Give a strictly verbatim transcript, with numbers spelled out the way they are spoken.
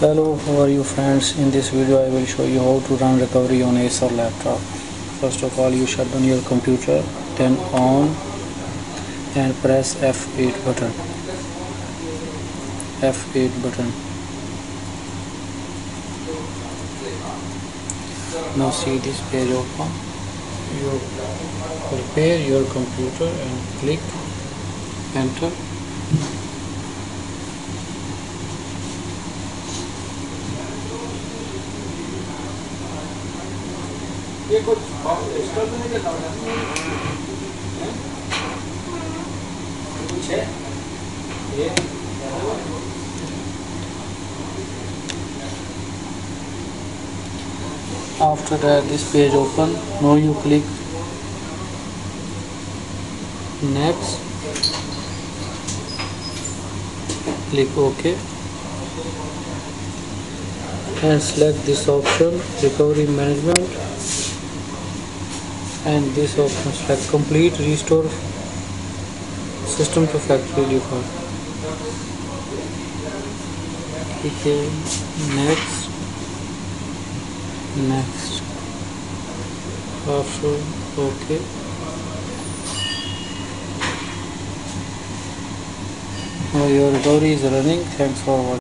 Hello, how are you friends? In this video I will show you how to run recovery on ACER laptop. First of all, you shut down your computer, then on and press F eight button. F eight button. Now see this page open. You prepare your computer and click enter. ये कुछ extra तो नहीं करना होगा कुछ है ये after that this page open. Now you click next, click OK and select this option recovery management, and this option select complete restore system to factory default. Okay, next next after OK. Now your recovery is running. Thanks for watching.